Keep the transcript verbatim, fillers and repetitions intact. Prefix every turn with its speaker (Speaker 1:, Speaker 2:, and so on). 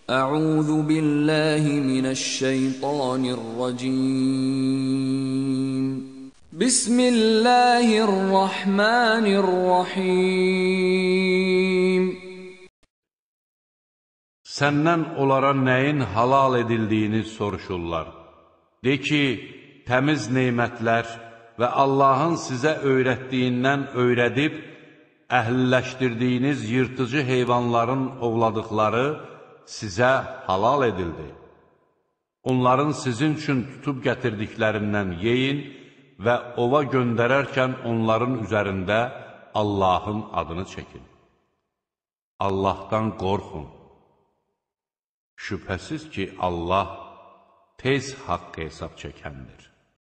Speaker 1: أعوذ بالله من الشيطان الرجيم بسم الله الرحمن الرحيم
Speaker 2: Səndən onlara nəyin halal edildiyini soruşurlar. De ki, təmiz neymətlər və Allahın sizə öyrətdiyindən öyrədib, əhliləşdirdiyiniz yırtıcı heyvanların ovladıqları sizə halal edildi. Onların sizin üçün tutub gətirdiklərindən yeyin və ova göndərərkən onların üzərində Allahın adını çəkin. Allahdan qorxun. Şübhəsiz ki, Allah tez haqq hesab çəkəndir.